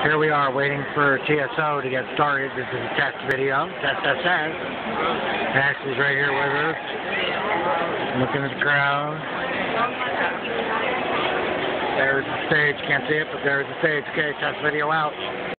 Here we are waiting for TSO to get started. This is a test video. Test. Ashley's right here with us. Looking at the crowd. There's the stage. Can't see it, but there's the stage. Okay, test video out.